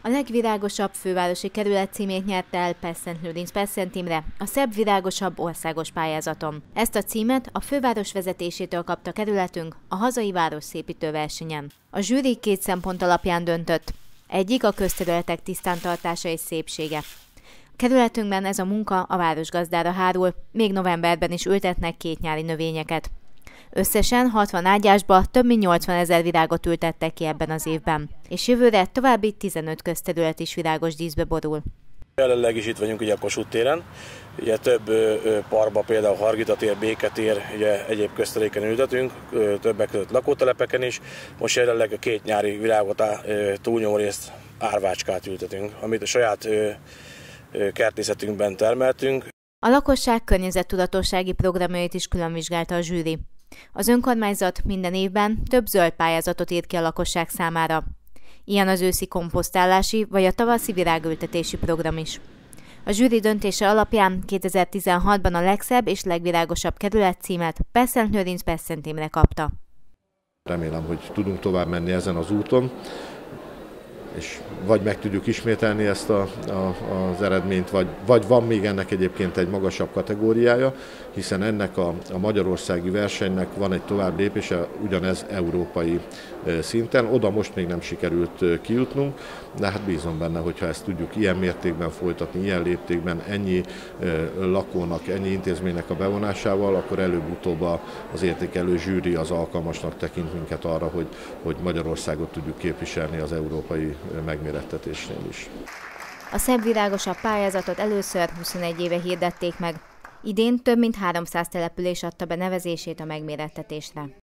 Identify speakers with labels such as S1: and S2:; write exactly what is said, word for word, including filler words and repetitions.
S1: A legvirágosabb fővárosi kerület címét nyerte el Pest-Szent-Lőrinc-Pest-Szent Imre a szebb virágosabb országos pályázaton. Ezt a címet a főváros vezetésétől kapta kerületünk a hazai városszépítő versenyen. A zsűri két szempont alapján döntött. Egyik a közterületek tisztántartása és szépsége. A kerületünkben ez a munka a városgazdára hárul, még novemberben is ültetnek két nyári növényeket. Összesen hatvan ágyásba több mint nyolcvanezer virágot ültettek ki ebben az évben, és jövőre további tizenöt közterület is virágos díszbe borul.
S2: Jelenleg is itt vagyunk ugye a Kossuth téren, ugye több parkba, például Hargita tér, Béketér, ugye egyéb közteréken ültetünk, többek között lakótelepeken is. Most jelenleg a két nyári virágot, túlnyomó részt árvácskát ültetünk, amit a saját kertészetünkben termeltünk.
S1: A lakosság környezettudatossági programjait is külön vizsgálta a zsűri. Az önkormányzat minden évben több zöld pályázatot írt ki a lakosság számára. Ilyen az őszi komposztálási vagy a tavaszi virágültetési program is. A zsűri döntése alapján kétezer-tizenhatban a legszebb és legvirágosabb kerület címet Pest-Szent-Lőrinc-Pest-Szent Imre kapta.
S3: Remélem, hogy tudunk tovább menni ezen az úton, és vagy meg tudjuk ismételni ezt a, a, az eredményt, vagy, vagy van még ennek egyébként egy magasabb kategóriája, hiszen ennek a, a magyarországi versenynek van egy tovább lépése, ugyanez európai szinten. Oda most még nem sikerült kijutnunk, de hát bízom benne, hogyha ezt tudjuk ilyen mértékben folytatni, ilyen léptékben, ennyi lakónak, ennyi intézménynek a bevonásával, akkor előbb-utóbb az értékelő zsűri az alkalmasnak tekint minket arra, hogy, hogy Magyarországot tudjuk képviselni az európai megmérettetésnél is.
S1: A szebb virágosabb pályázatot először huszonegy éve hirdették meg. Idén több mint háromszáz település adta be nevezését a megmérettetésre.